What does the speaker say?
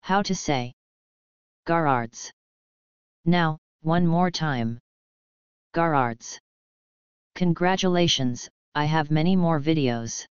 How to say garrards. Now, one more time. Garrards. Congratulations, I have many more videos.